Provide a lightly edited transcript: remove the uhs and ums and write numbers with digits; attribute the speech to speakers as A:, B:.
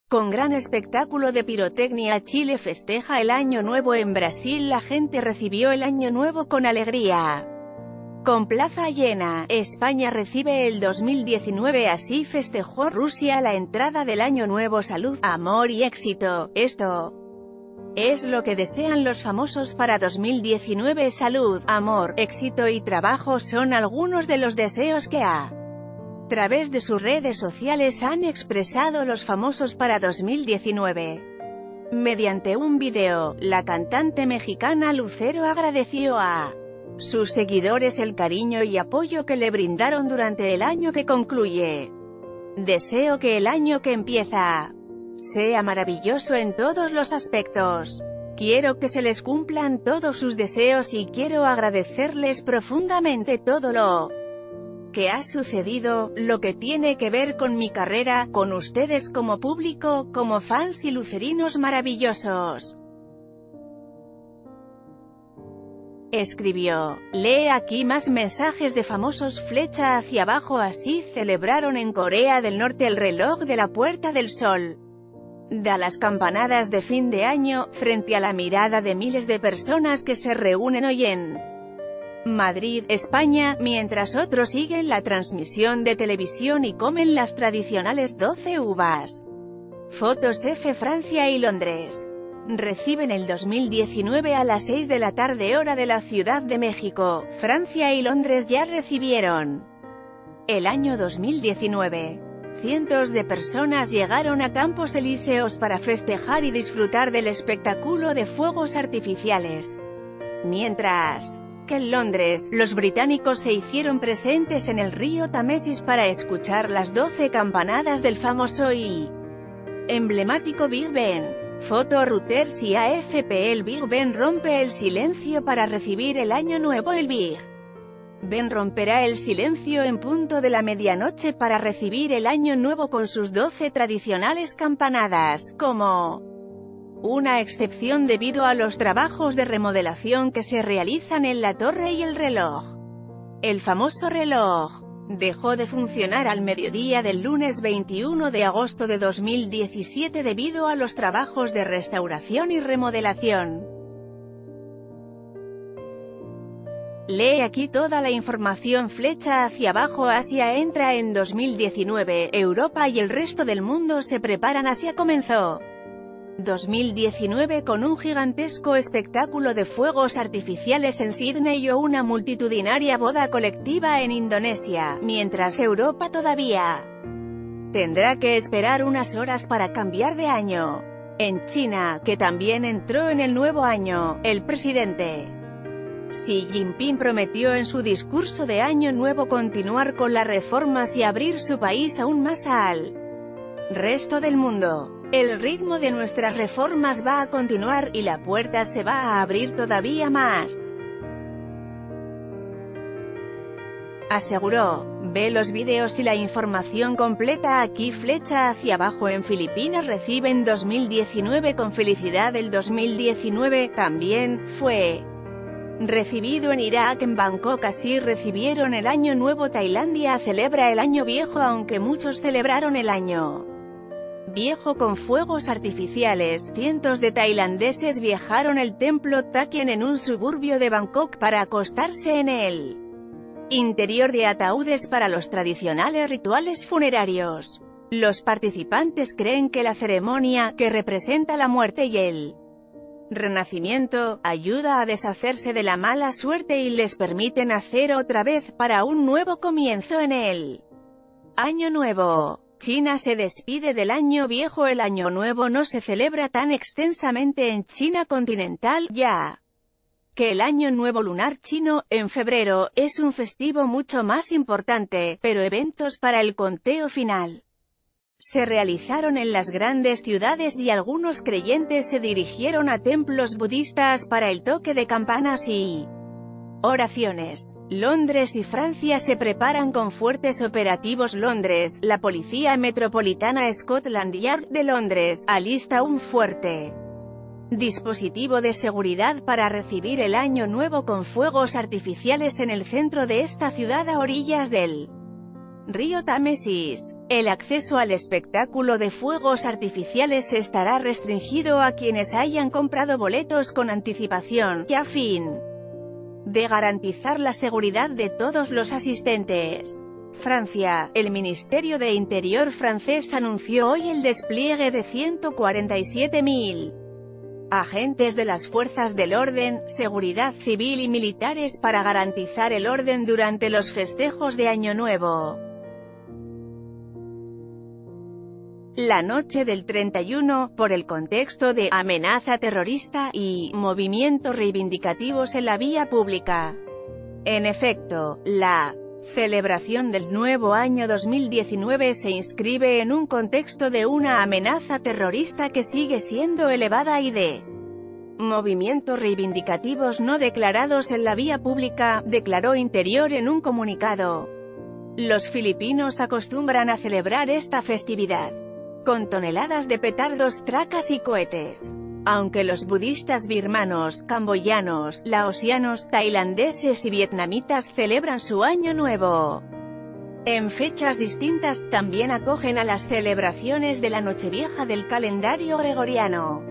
A: Con gran espectáculo de pirotecnia, Chile festeja el Año Nuevo. En Brasil la gente recibió el Año Nuevo con alegría. Con plaza llena, España recibe el 2019, así festejó Rusia la entrada del Año Nuevo. Salud, amor y éxito, esto es lo que desean los famosos para 2019. Salud, amor, éxito y trabajo son algunos de los deseos que a través de sus redes sociales han expresado los famosos para 2019. Mediante un video, la cantante mexicana Lucero agradeció a sus seguidores el cariño y apoyo que le brindaron durante el año que concluye. Deseo que el año que empieza sea maravilloso en todos los aspectos. Quiero que se les cumplan todos sus deseos y quiero agradecerles profundamente todo lo que ha sucedido, lo que tiene que ver con mi carrera, con ustedes como público, como fans y lucerinos maravillosos. Escribió. Lee aquí más mensajes de famosos. Flecha hacia abajo. Así celebraron en Corea del Norte el reloj de la Puerta del Sol. Da las campanadas de fin de año, frente a la mirada de miles de personas que se reúnen hoy en Madrid, España, mientras otros siguen la transmisión de televisión y comen las tradicionales 12 uvas. Fotos F. Francia y Londres reciben el 2019 a las 6 de la tarde hora de la Ciudad de México. Francia y Londres ya recibieron el año 2019. Cientos de personas llegaron a Campos Elíseos para festejar y disfrutar del espectáculo de fuegos artificiales. Mientras que en Londres, los británicos se hicieron presentes en el río Támesis para escuchar las 12 campanadas del famoso y emblemático Big Ben. Foto Reuters y AFP. El Big Ben rompe el silencio para recibir el Año Nuevo. El Big Ben romperá el silencio en punto de la medianoche para recibir el Año Nuevo con sus 12 tradicionales campanadas, como una excepción debido a los trabajos de remodelación que se realizan en la torre y el reloj. El famoso reloj dejó de funcionar al mediodía del lunes 21 de agosto de 2017 debido a los trabajos de restauración y remodelación. Lee aquí toda la información. Flecha hacia abajo. Asia entra en 2019, Europa y el resto del mundo se preparan. Asia comenzó 2019 con un gigantesco espectáculo de fuegos artificiales en Sídney o una multitudinaria boda colectiva en Indonesia, mientras Europa todavía tendrá que esperar unas horas para cambiar de año. En China, que también entró en el nuevo año, el presidente Xi Jinping prometió en su discurso de Año Nuevo continuar con las reformas y abrir su país aún más al resto del mundo. El ritmo de nuestras reformas va a continuar, y la puerta se va a abrir todavía más, aseguró. Ve los videos y la información completa aquí. Flecha hacia abajo. En Filipinas reciben 2019 con felicidad. El 2019 también fue recibido en Irak. En Bangkok así recibieron el Año Nuevo. Tailandia celebra el Año Viejo, aunque muchos celebraron el Año Viejo con fuegos artificiales. Cientos de tailandeses viajaron al templo Takien en un suburbio de Bangkok para acostarse en el interior de ataúdes para los tradicionales rituales funerarios. Los participantes creen que la ceremonia, que representa la muerte y el renacimiento, ayuda a deshacerse de la mala suerte y les permite nacer otra vez para un nuevo comienzo en el Año Nuevo. China se despide del Año Viejo. El Año Nuevo no se celebra tan extensamente en China continental, ya que el Año Nuevo lunar chino, en febrero, es un festivo mucho más importante, pero eventos para el conteo final se realizaron en las grandes ciudades y algunos creyentes se dirigieron a templos budistas para el toque de campanas y oraciones. Londres y Francia se preparan con fuertes operativos. Londres, la Policía Metropolitana Scotland Yard de Londres, alista un fuerte dispositivo de seguridad para recibir el Año Nuevo con fuegos artificiales en el centro de esta ciudad a orillas del Río Támesis. El acceso al espectáculo de fuegos artificiales estará restringido a quienes hayan comprado boletos con anticipación, y a fin de garantizar la seguridad de todos los asistentes. Francia. El Ministerio de Interior francés anunció hoy el despliegue de 147.000 agentes de las fuerzas del orden, seguridad civil y militares para garantizar el orden durante los festejos de Año Nuevo. La noche del 31, por el contexto de amenaza terrorista y movimientos reivindicativos en la vía pública. En efecto, la celebración del nuevo año 2019 se inscribe en un contexto de una amenaza terrorista que sigue siendo elevada y de movimientos reivindicativos no declarados en la vía pública, declaró Interior en un comunicado. Los filipinos acostumbran a celebrar esta festividad con toneladas de petardos, tracas y cohetes. Aunque los budistas birmanos, camboyanos, laosianos, tailandeses y vietnamitas celebran su Año Nuevo en fechas distintas, también acogen a las celebraciones de la Nochevieja del calendario gregoriano.